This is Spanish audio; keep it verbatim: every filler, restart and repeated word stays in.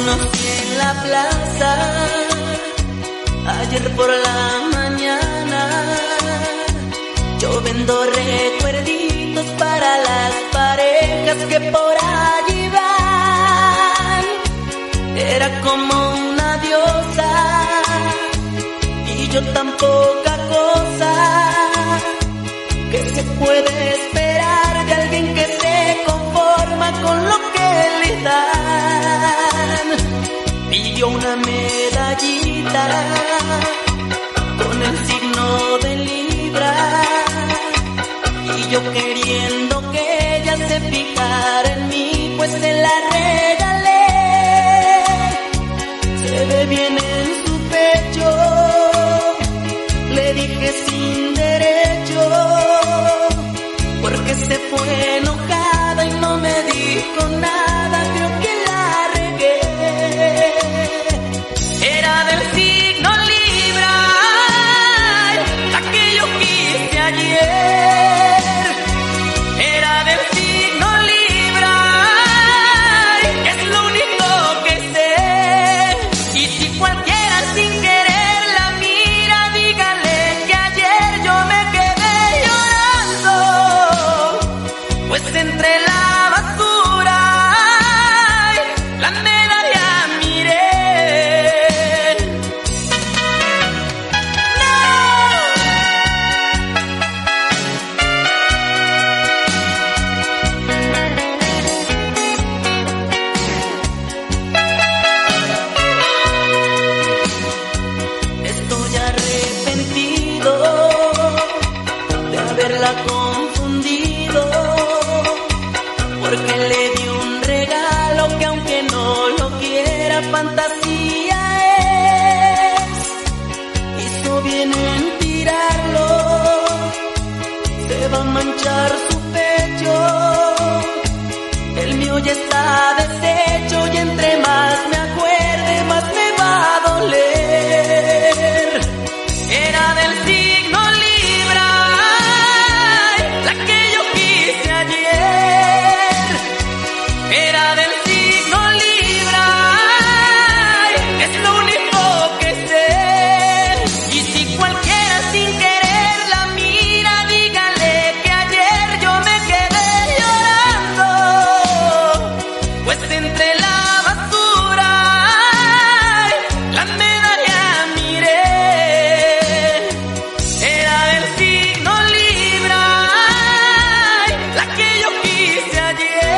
conocí en la plaza ayer por la mañana. Yo vendo recuerditos para las parejas que por allí van. Era como una diosa y yo tan poca cosa. ¿Qué se puede esperar de alguien que se conforma con lo que le dan? Pidió una medallita con el signo de Libra y yo queriendo que ella se fijara en mí, pues se la regalé. Se ve bien en su pecho, le dije sin derecho, porque se fue enojada y no me dijo nada. Creo que la regué. Era del signo Libra, la que yo quise ayer. Era del signo Libra, es lo único que sé. Y si cualquiera sin querer la mira, dígale que ayer yo me quedé llorando, pues entre la basura la medalla miré. Estoy arrepentido de haberla confundido, porque le di un regalo que aunque no lo quiera, fantasía es. Hizo bien en tirarlo, se va a manchar su pecho. El mío ya está deshecho y entre más me acuerde, más me va a doler. Era del signo Libra, la que yo quise ayer. Era del signo Libra, es lo único que sé. Y si cualquiera sin querer la mira, dígale que ayer yo me quedé llorando, pues entre la basura la medalla miré. Era del signo Libra, la que yo quise ayer.